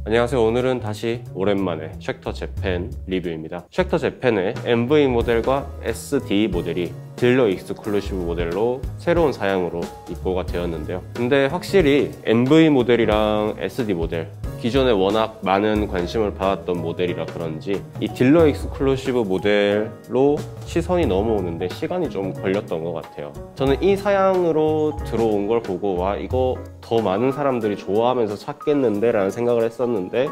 안녕하세요. 오늘은 다시 오랜만에 쉑터 재팬 리뷰입니다. 쉑터 재팬의 MV 모델과 SD 모델이 딜러 익스클루시브 모델로 새로운 사양으로 입고가 되었는데요. 근데 확실히 MV 모델이랑 SD 모델, 기존에 워낙 많은 관심을 받았던 모델이라 그런지 이 딜러 익스클루시브 모델로 시선이 넘어오는데 시간이 좀 걸렸던 것 같아요. 저는 이 사양으로 들어온 걸 보고 와, 이거 더 많은 사람들이 좋아하면서 찾겠는데 라는 생각을 했었는데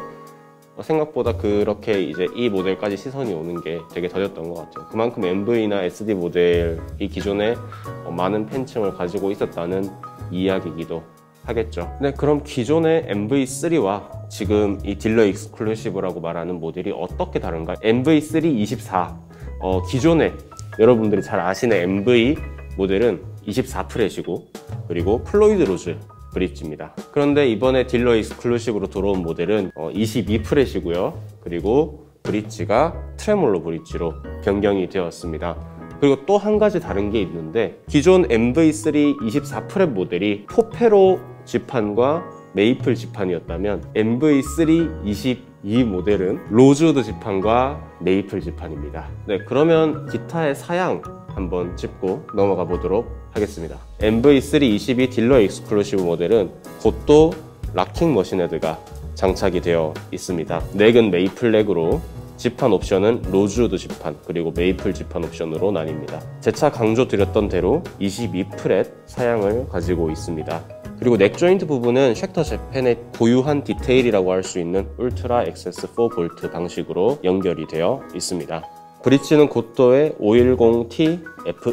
생각보다 그렇게 이제 이 모델까지 시선이 오는 게 되게 더뎠던 것 같아요. 그만큼 MV나 SD 모델이 기존에 많은 팬층을 가지고 있었다는 이야기이기도 하겠죠. 네, 그럼 기존의 MV3와 지금 이 딜러 익스클루시브라고 말하는 모델이 어떻게 다른가? MV3 24 기존에 여러분들이 잘 아시는 MV 모델은 24프렛이고 그리고 플로이드 로즈 브릿지입니다. 그런데 이번에 딜러 익스클루시브로 들어온 모델은 22프렛이고요. 그리고 브릿지가 트레몰로 브릿지로 변경이 되었습니다. 그리고 또 한 가지 다른 게 있는데 기존 MV3 24프렛 모델이 포페로 지판과 메이플 지판이었다면 MV3 22 모델은 로즈우드 지판과 메이플 지판입니다. 네, 그러면 기타의 사양 한번 짚고 넘어가 보도록 하겠습니다. MV3 22 딜러 익스클루시브 모델은 곧도 락킹 머신 헤드가 장착이 되어 있습니다. 넥은 메이플 넥으로 지판 옵션은 로즈우드 지판 그리고 메이플 지판 옵션으로 나뉩니다. 재차 강조드렸던 대로 22프렛 사양을 가지고 있습니다. 그리고 넥 조인트 부분은 쉑터 재팬의 고유한 디테일이라고 할 수 있는 울트라 액세스 4V 방식으로 연결이 되어 있습니다. 브릿지는 곧도의 510T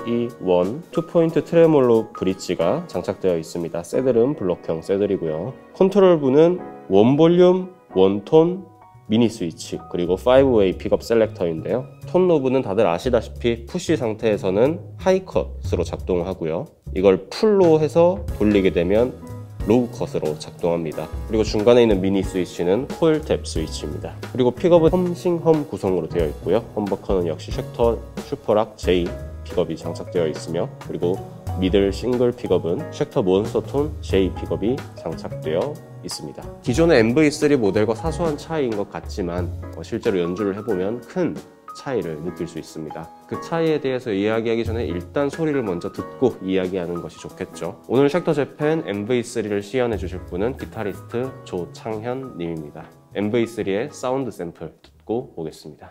FE1 2포인트 트레몰로 브릿지가 장착되어 있습니다. 새들은 블록형 새들이고요. 컨트롤부는 원볼륨, 원톤, 미니 스위치 그리고 5웨이 픽업 셀렉터인데요. 톤 노브는 다들 아시다시피 푸시 상태에서는 하이컷으로 작동하고요. 이걸 풀로 해서 돌리게 되면 로우 컷으로 작동합니다. 그리고 중간에 있는 미니 스위치는 코일 탭 스위치입니다. 그리고 픽업은 험싱험 구성으로 되어 있고요. 험버커는 역시 쉑터 슈퍼락 J 픽업이 장착되어 있으며 그리고 미들 싱글 픽업은 쉑터 몬스터톤 J 픽업이 장착되어 있습니다. 기존의 MV3 모델과 사소한 차이인 것 같지만 실제로 연주를 해보면 큰 차이를 느낄 수 있습니다. 그 차이에 대해서 이야기하기 전에 일단 소리를 먼저 듣고 이야기하는 것이 좋겠죠. 오늘 쉑터 재팬 MV3를 시연해 주실 분은 기타리스트 조창현 님입니다. MV3의 사운드 샘플 듣고 오겠습니다.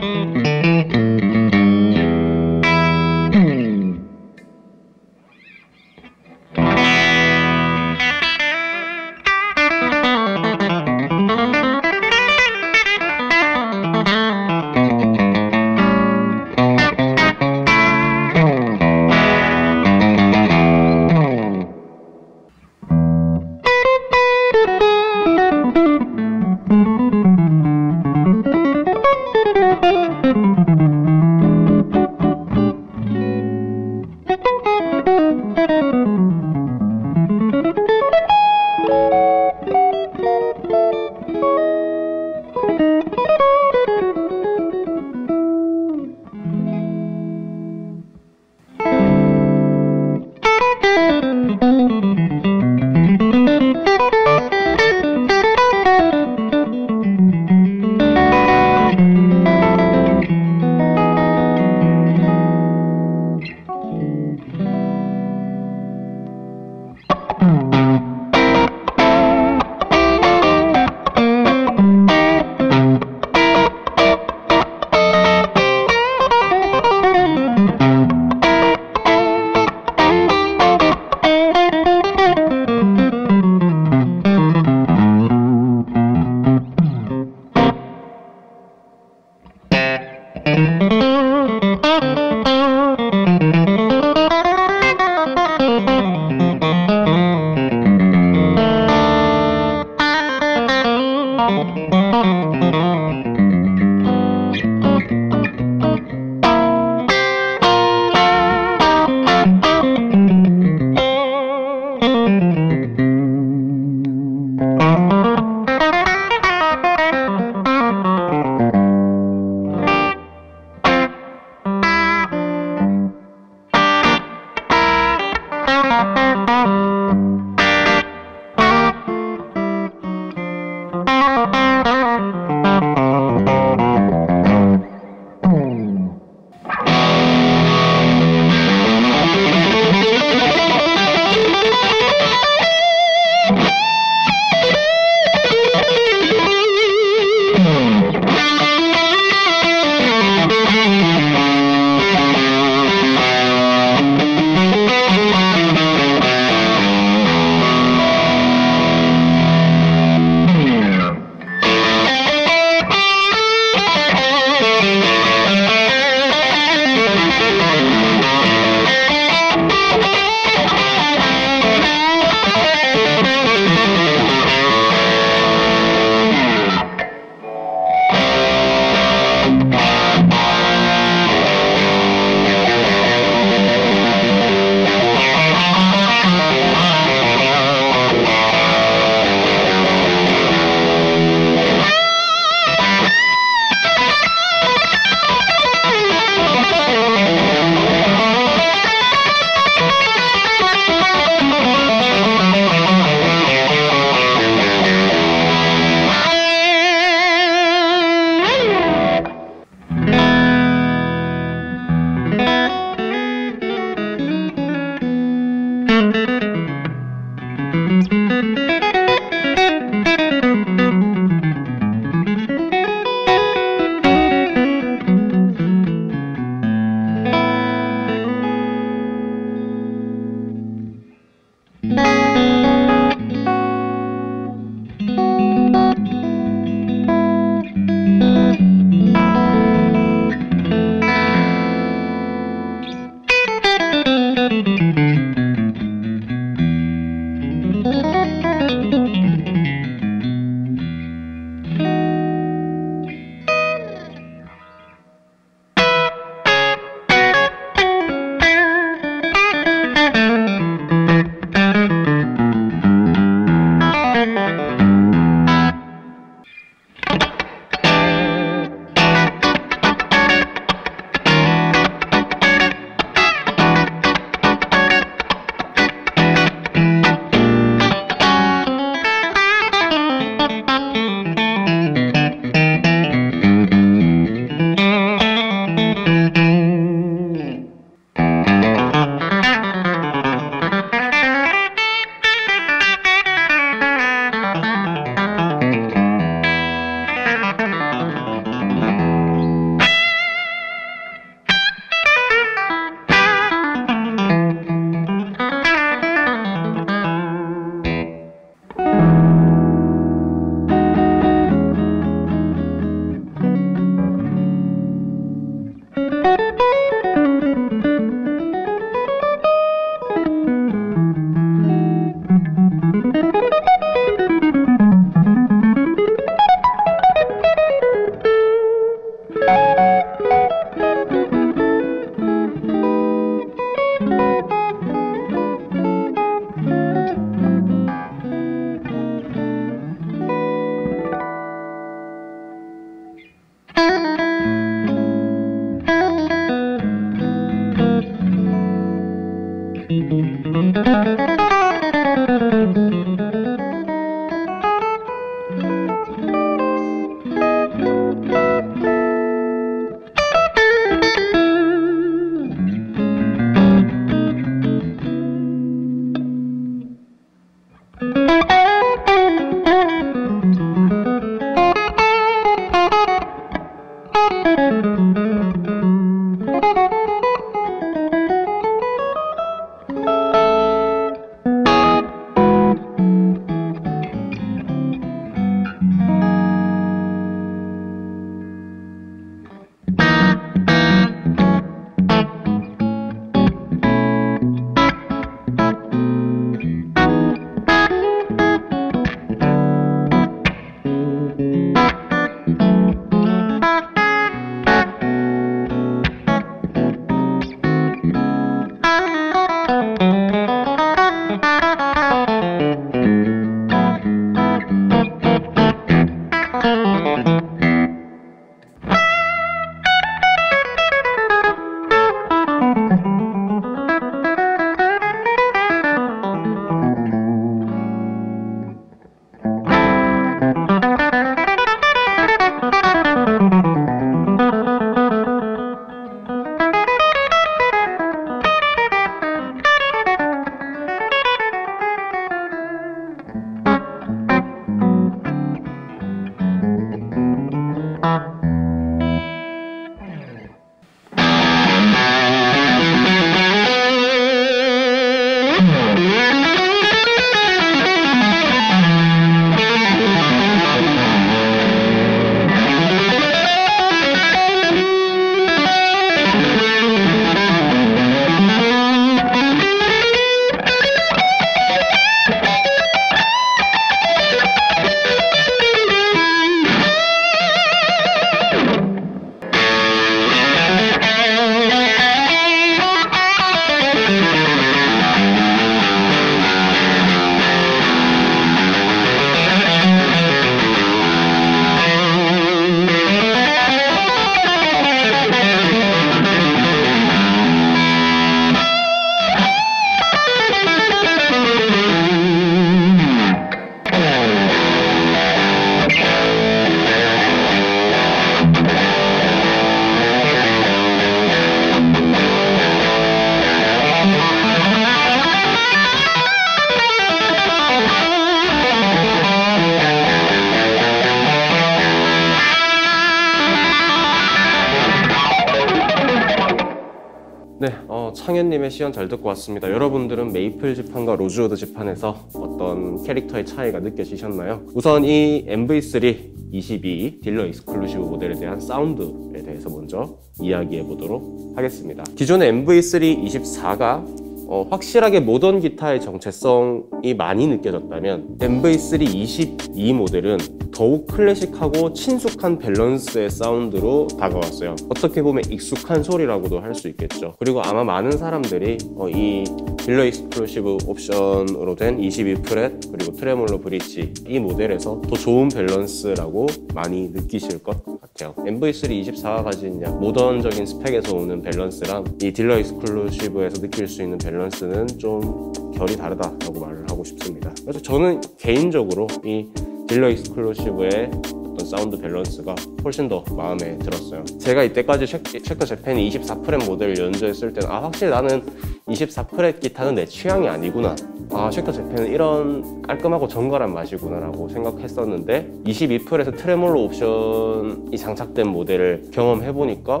네, 창현님의 시연 잘 듣고 왔습니다. 여러분들은 메이플 지판과 로즈우드 지판에서 어떤 캐릭터의 차이가 느껴지셨나요? 우선 이 MV3 22 딜러 익스클루시브 모델에 대한 사운드에 대해서 먼저 이야기해 보도록 하겠습니다. 기존의 MV3 24가 확실하게 모던 기타의 정체성이 많이 느껴졌다면 MV3 22 모델은 더욱 클래식하고 친숙한 밸런스의 사운드로 다가왔어요. 어떻게 보면 익숙한 소리라고도 할 수 있겠죠. 그리고 아마 많은 사람들이 이 딜러 익스클루시브 옵션으로 된 22프렛 그리고 트레몰로 브릿지 이 모델에서 더 좋은 밸런스라고 많이 느끼실 것 같아요. MV3 24가 가진 모던적인 스펙에서 오는 밸런스랑 이 딜러 익스클루시브에서 느낄 수 있는 밸런스는 좀 결이 다르다라고 말을 하고 싶습니다. 그래서 저는 개인적으로 이 딜러 익스클루시브의 어떤 사운드 밸런스가 훨씬 더 마음에 들었어요. 제가 이때까지 쉑터 재팬이 24프렛 모델을 연주했을 때는 확실히 나는 24프렛 기타는 내 취향이 아니구나, 쉑터 재팬은 이런 깔끔하고 정갈한 맛이구나 라고 생각했었는데 22프렛의 트레몰로 옵션이 장착된 모델을 경험해보니까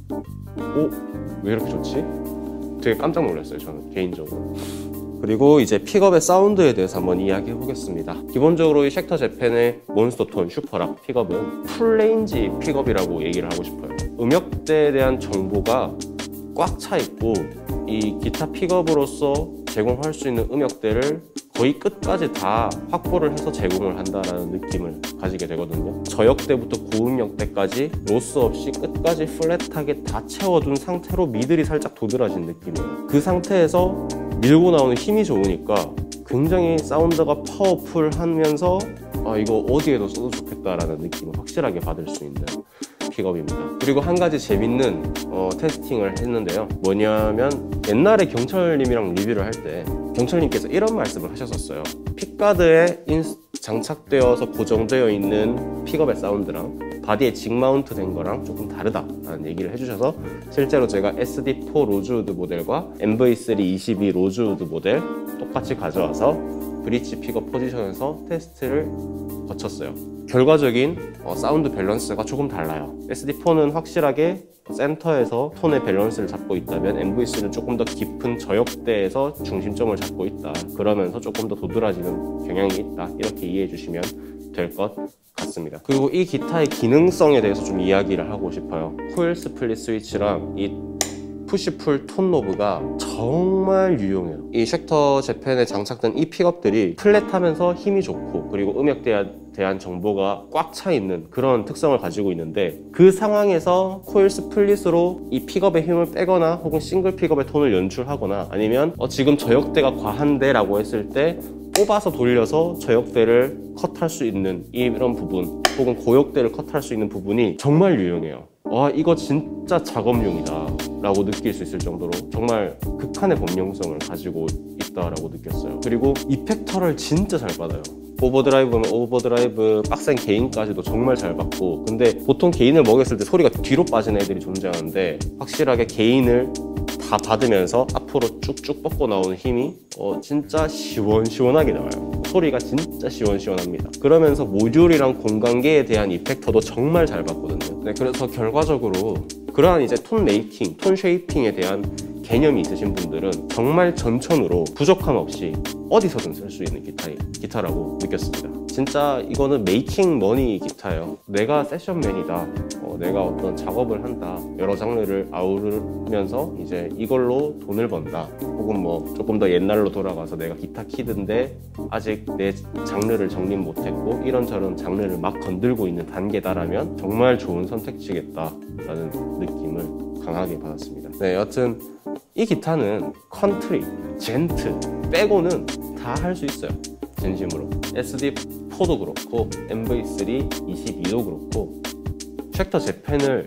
왜 이렇게 좋지? 되게 깜짝 놀랐어요, 저는 개인적으로. 그리고 이제 픽업의 사운드에 대해서 한번 이야기해 보겠습니다. 기본적으로 이 쉑터 재팬의 몬스터톤 슈퍼락 픽업은 풀레인지 픽업이라고 얘기를 하고 싶어요. 음역대에 대한 정보가 꽉 차 있고 이 기타 픽업으로서 제공할 수 있는 음역대를 거의 끝까지 다 확보를 해서 제공을 한다는 느낌을 가지게 되거든요. 저역대부터 고음역대까지 로스 없이 끝까지 플랫하게 다 채워둔 상태로 미들이 살짝 도드라진 느낌이에요. 그 상태에서 밀고 나오는 힘이 좋으니까 굉장히 사운드가 파워풀하면서 이거 어디에도 써도 좋겠다라는 느낌을 확실하게 받을 수 있는 픽업입니다. 그리고 한 가지 재밌는 테스팅을 했는데요. 뭐냐면 옛날에 경철님이랑 리뷰를 할 때 경철님께서 이런 말씀을 하셨었어요. 픽가드에 장착되어서 고정되어 있는 픽업의 사운드랑 바디에 직마운트 된 거랑 조금 다르다라는 얘기를 해주셔서 실제로 제가 SD4 로즈우드 모델과 MV3 22 로즈우드 모델 똑같이 가져와서 브릿지 픽업 포지션에서 테스트를 거쳤어요. 결과적인 사운드 밸런스가 조금 달라요. SD4는 확실하게 센터에서 톤의 밸런스를 잡고 있다면 MV3는 조금 더 깊은 저역대에서 중심점을 잡고 있다. 그러면서 조금 더 도드라지는 경향이 있다. 이렇게 이해해 주시면 될 것 같습니다. 그리고 이 기타의 기능성에 대해서 좀 이야기를 하고 싶어요. 코일 스플릿 스위치랑 이 푸시풀 톤 노브가 정말 유용해요. 이 쉑터 재팬에 장착된 이 픽업들이 플랫하면서 힘이 좋고 그리고 음역대에 대한 정보가 꽉 차 있는 그런 특성을 가지고 있는데 그 상황에서 코일 스플릿으로 이 픽업의 힘을 빼거나 혹은 싱글 픽업의 톤을 연출하거나 아니면 지금 저역대가 과한데 라고 했을 때 뽑아서 돌려서 저역대를 컷할 수 있는 이런 부분 혹은 고역대를 컷할 수 있는 부분이 정말 유용해요. 이거 진짜 작업용이다 라고 느낄 수 있을 정도로 정말 극한의 범용성을 가지고 있다라고 느꼈어요. 그리고 이펙터를 진짜 잘 받아요. 오버드라이브면 오버드라이브, 빡센 게인까지도 정말 잘 받고, 근데 보통 게인을 먹였을 때 소리가 뒤로 빠지는 애들이 존재하는데 확실하게 게인을 다 받으면서 앞으로 쭉쭉 뻗고 나오는 힘이 진짜 시원시원하게 나와요. 소리가 진짜 시원시원합니다. 그러면서 모듈이랑 공간계에 대한 이펙터도 정말 잘 받거든요. 네, 그래서 결과적으로 그러한 이제 톤 메이킹, 톤 쉐이핑에 대한 개념이 있으신 분들은 정말 전천후로 부족함 없이 어디서든 쓸 수 있는 기타라고 느꼈습니다. 진짜 이거는 메이킹 머니 기타예요. 내가 세션맨이다, 내가 어떤 작업을 한다, 여러 장르를 아우르면서 이제 이걸로 돈을 번다, 혹은 뭐 조금 더 옛날로 돌아가서 내가 기타 키드인데 아직 내 장르를 정립 못했고 이런저런 장르를 막 건들고 있는 단계다라면 정말 좋은 선택지겠다라는 느낌을 강하게 받았습니다. 네, 여튼 이 기타는 컨트리, 젠트 빼고는 다 할 수 있어요. 진심으로. SD4도 그렇고 MV3 22도 그렇고 쉑터 재팬을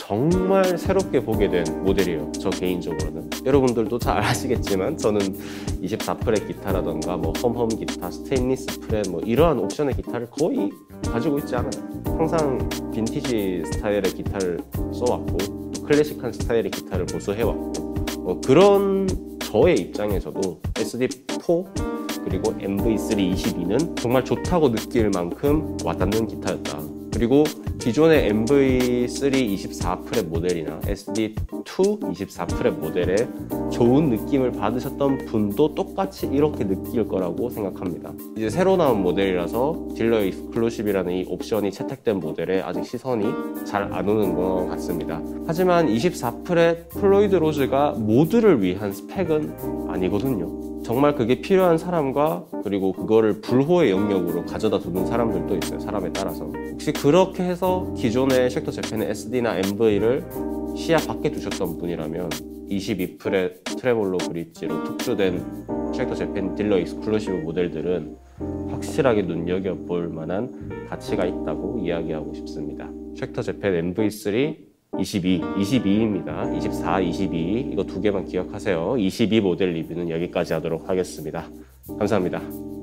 정말 새롭게 보게 된 모델이에요. 저 개인적으로는. 여러분들도 잘 아시겠지만 저는 24프렛 기타라던가 뭐 험험 기타, 스테인리스 프렛 뭐 이러한 옵션의 기타를 거의 가지고 있지 않아요. 항상 빈티지 스타일의 기타를 써왔고 또 클래식한 스타일의 기타를 보수해왔고 그런 저의 입장에서도 SD4 그리고 MV3 22는 정말 좋다고 느낄 만큼 와닿는 기타였다. 그리고 기존의 MV3 24 프렛 모델이나 SD2 24 프렛 모델에 좋은 느낌을 받으셨던 분도 똑같이 이렇게 느낄 거라고 생각합니다. 이제 새로 나온 모델이라서 딜러 익스클루시브라는 이 옵션이 채택된 모델에 아직 시선이 잘 안 오는 것 같습니다. 하지만 24 프렛 플로이드 로즈가 모두를 위한 스펙은 아니거든요. 정말 그게 필요한 사람과 그리고 그거를 불호의 영역으로 가져다 두는 사람들도 있어요. 사람에 따라서. 혹시 그렇게 해서 기존의 쉑터 재팬의 SD나 MV를 시야 밖에 두셨던 분이라면 22프렛 트레몰로 브릿지로 특수된 쉑터 재팬 딜러 익스클루시브 모델들은 확실하게 눈여겨볼 만한 가치가 있다고 이야기하고 싶습니다. 쉑터 재팬 MV3 22입니다. 24, 22 이거 두 개만 기억하세요. 22 모델 리뷰는 여기까지 하도록 하겠습니다. 감사합니다.